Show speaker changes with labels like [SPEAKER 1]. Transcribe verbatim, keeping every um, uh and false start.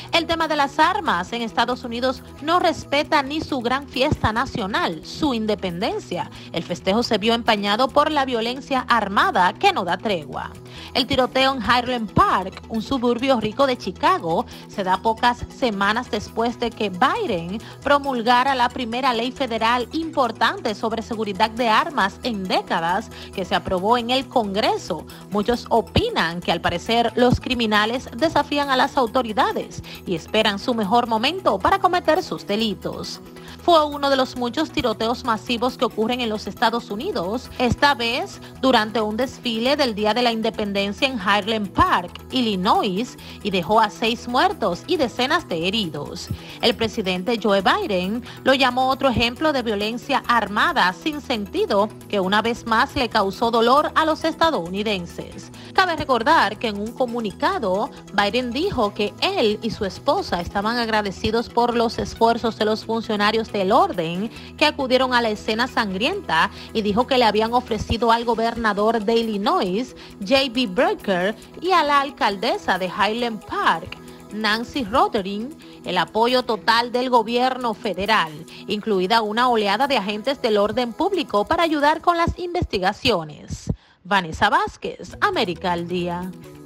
[SPEAKER 1] El tema de las armas en Estados Unidos no respeta ni su gran fiesta nacional, su independencia. El festejo se vio empañado por la violencia armada que no da tregua. El tiroteo en Highland Park, un suburbio rico de Chicago, se da pocas semanas después de que Biden promulgara la primera ley federal importante sobre seguridad de armas en décadas que se aprobó en el Congreso. Muchos opinan que al parecer los criminales desafían a las autoridades y esperan su mejor momento para cometer sus delitos. Fue uno de los muchos tiroteos masivos que ocurren en los Estados Unidos, esta vez durante un desfile del Día de la Independencia en Highland Park, Illinois, y dejó a seis muertos y decenas de heridos. El presidente Joe Biden lo llamó otro ejemplo de violencia armada sin sentido que una vez más le causó dolor a los estadounidenses. Cabe recordar que en un comunicado, Biden dijo que él y su esposa estaban agradecidos por los esfuerzos de los funcionarios del orden que acudieron a la escena sangrienta y dijo que le habían ofrecido al gobernador de Illinois, J B Brecker, y a la alcaldesa de Highland Park, Nancy Rotering, el apoyo total del gobierno federal, incluida una oleada de agentes del orden público para ayudar con las investigaciones. Vanessa Vázquez, América al Día.